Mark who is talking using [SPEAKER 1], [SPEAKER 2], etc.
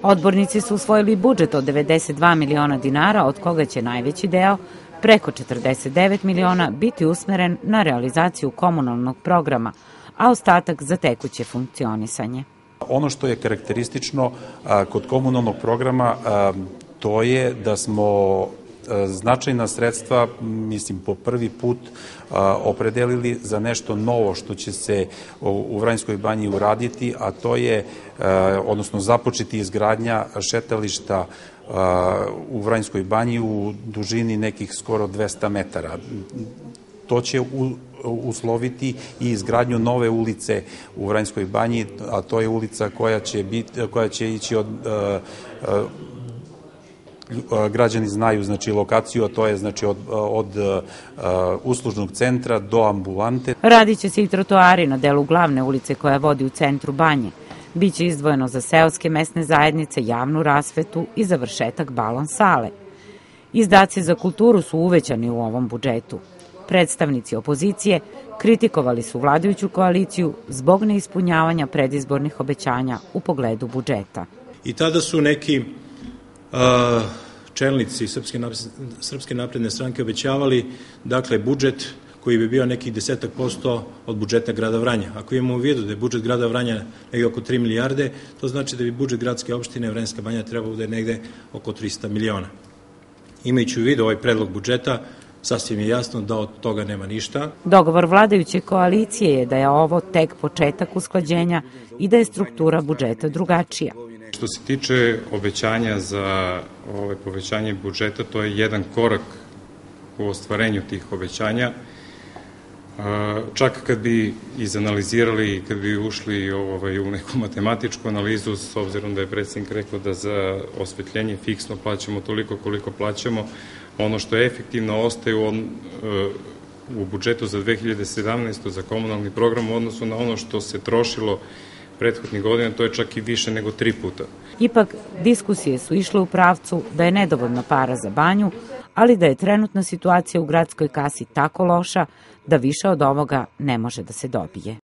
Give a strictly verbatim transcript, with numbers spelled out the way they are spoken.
[SPEAKER 1] Odbornici su usvojili budžet od devedeset dva miliona dinara, od koga će najveći deo, preko četrdeset devet miliona, biti usmeren na realizaciju komunalnog programa, a ostatak za tekuće funkcionisanje.
[SPEAKER 2] Ono što je karakteristično kod komunalnog programa, to je da smo značajna sredstva, mislim, po prvi put opredelili za nešto novo što će se u Vranjskoj banji uraditi, a to je, odnosno započeti izgradnja šetališta u Vranjskoj banji u dužini nekih skoro dvesta metara. To će usloviti i izgradnju nove ulice u Vranjskoj banji, a to je ulica koja će, biti, koja će ići od građani znaju, znači, lokaciju, a to je, znači, od, od uh, uslužnog centra do ambulante.
[SPEAKER 1] Radit će se i trotoari na delu glavne ulice koja vodi u centru banje. Biće izdvojeno za seoske mesne zajednice, javnu rasvetu i završetak balon sale. Izdaci za kulturu su uvećani u ovom budžetu. Predstavnici opozicije kritikovali su vladajuću koaliciju zbog neispunjavanja predizbornih obećanja u pogledu budžeta.
[SPEAKER 3] I tada su neki čelnici Srpske napredne stranke obećavali, dakle, budžet koji bi bio nekih desetak posto od budžeta grada Vranja. Ako imamo u vidu da je budžet grada Vranja negde oko tri milijarde, to znači da bi budžet gradske opštine Vranjska banja trebao da je negde oko trista miliona. Imajući u vidu ovaj predlog budžeta, sasvim je jasno da od toga nema ništa.
[SPEAKER 1] Dogovor vladajuće koalicije je da je ovo tek početak usklađenja i da je struktura budžeta drugačija.
[SPEAKER 4] Što se tiče obećanja za ovaj povećanje budžeta, to je jedan korak u ostvarenju tih obećanja. Čak kad bi izanalizirali, kad bi ušli ovaj, u neku matematičku analizu, s obzirom da je predsjednik rekao da za osvetljenje fiksno plaćamo toliko koliko plaćamo, ono što je efektivno ostaje u, u budžetu za dve hiljade sedamnaestu. za komunalni program u odnosu na ono što se trošilo prethodnih godina, to je čak i više nego tri puta.
[SPEAKER 1] Ipak, diskusije su išle u pravcu da je nedovoljno para za banju, ali da je trenutna situacija u gradskoj kasi tako loša da više od ovoga ne može da se dobije.